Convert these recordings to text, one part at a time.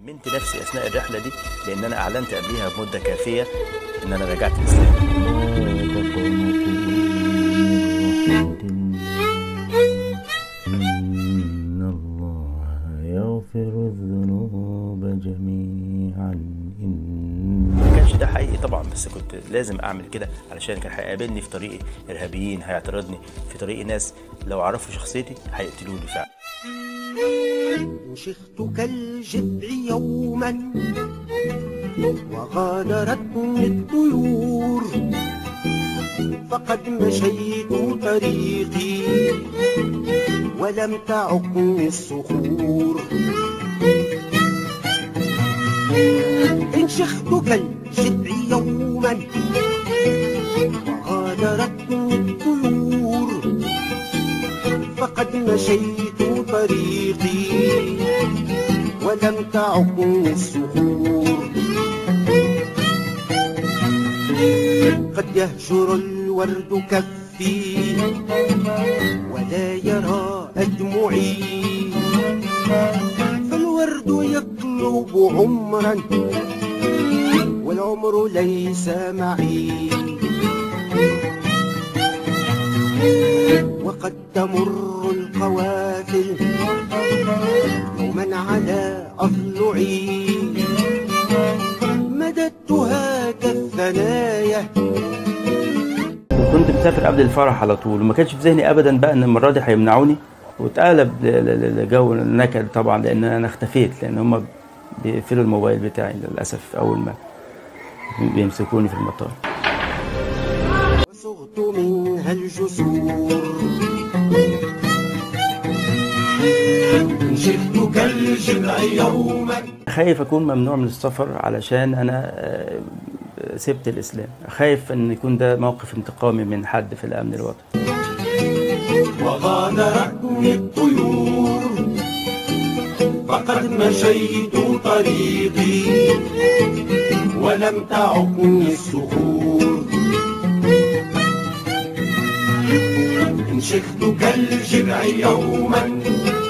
أمنت نفسي أثناء الرحلة دي لأن أنا أعلنت قبليها بمدة كافية إن أنا رجعت الإسلام. إن الله يغفر الذنوب جميعا. ما كانش ده حقيقي طبعا، بس كنت لازم أعمل كده علشان كان هيقابلني في طريقي إرهابيين، هيعترضني في طريقي ناس لو عرفوا شخصيتي هيقتلوني فعلا. انشخت كالجذع يوما وغادرتني الطيور، فقد مشيت طريقي ولم تعقني الصخور. انشخت كالجذع يوما وغادرتني الطيور، فقد مشيت طريقي ولم تعقني الصخور. قد يهجر الورد كفي ولا يرى أدمعي، فالورد يطلب عمرا والعمر ليس معي. وقد تمر القوافل يوما على أضلعي، مددتها كالثنايا. كنت مسافر قبل الفرح على طول وما كانش في ذهني ابدا بقى ان المره دي هيمنعوني، واتقلب لجو نكد طبعا لان انا اختفيت، لان هم بيقفلوا الموبايل بتاعي للاسف اول ما بيمسكوني في المطار. وصغت منها الجسور، انشغت كالجذع يوما. خايف اكون ممنوع من السفر علشان انا سبت الاسلام، خايف ان يكون ده موقف انتقامي من حد في الامن الوطني. وغادرتني الطيور، فقد مشيت طريقي ولم تعقني الصخور. انشغت كالجذع يوما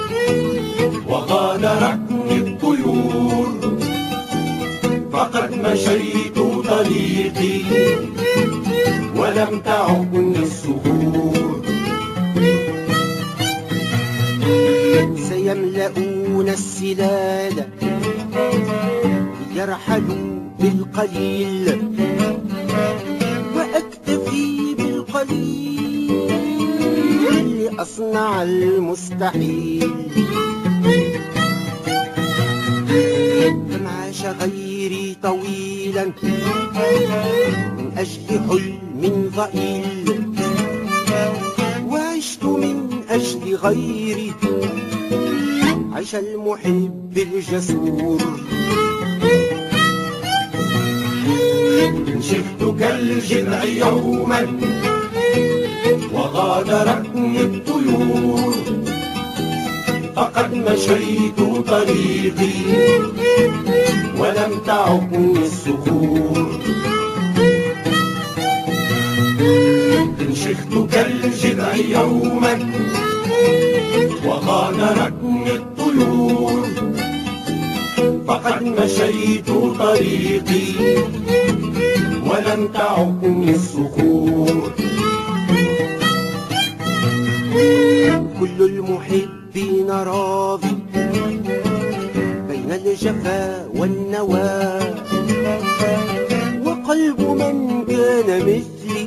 وغادرتني الطيور، فقد مشيت طريقي ولم تعقني الصخور. سيملؤون السلال يرحلوا بالقليل، وأكتفي بالقليل لأصنع المستحيل. كم عاش غيري طويلا من أجل حلم ضئيل، وعشت من أجل غيري عيش المحب الجسور. انشغت كالجذع يوما وغادرتني الطيور، فقد مشيت طريقي ولم تعقني الصخور. انشغت كالجذع يوما وغادرتني الطيور، فقد مشيت طريقي ولم تعقني الصخور. كل المحبين راضي بين الجفا والنوى، وقلب من كان مثلي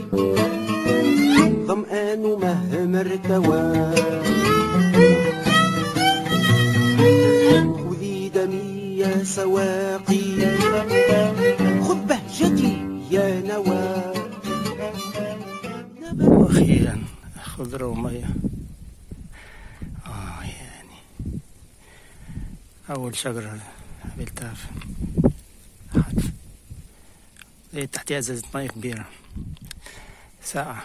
ظمآن مهما ارتوى. خذي دمي يا سواقي، خذ بهجتي يا نوى. واخيرا خضره وميه. يعني اول شجره قابلتها في حتف، لقيت تحتها ازازه ميه كبيره ساقعه.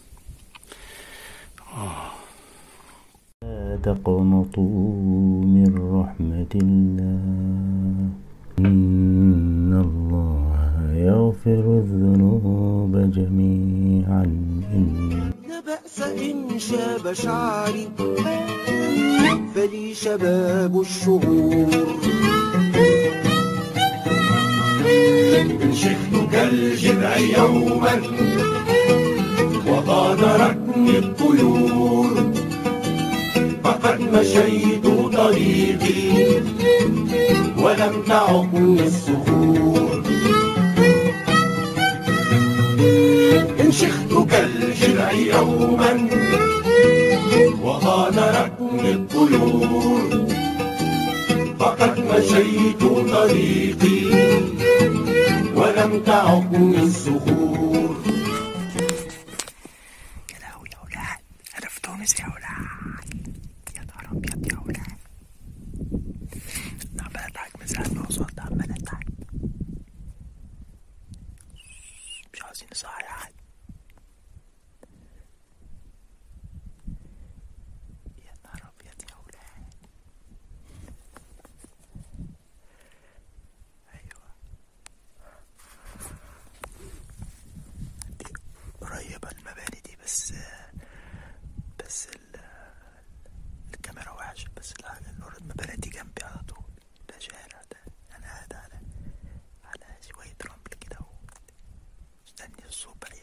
لا تقنطوا من رحمة الله، إن الله يغفر الذنوب جميعا. لا بأس إن شاب شعري فلي شباب الشهور. شخت كالجذع يوما وغادرتني الطيور، فقد مشيت طريقي ولم تعقني الصخور. إن شخت كالجذع يوما وغادرتني الطيور، فقد مشيت طريقي ولم تعقني الصخور. يا لهوي يا ولاد، أنا في تونس يا ولاد، يا نهار أبيض يا ولاد. عمال أضحك من ساعة ما وصلت، عمال أضحك، مش عاوزين نصحي حد. يا نهار أبيض يا ولاد. أيوة دي قريبة المباني دي، بس الكاميرا وحشة. بس الحاجة المباني دي جنبي على طول. ده شارع، ده أنا قاعد على شوية رمل كده، مستني الصبح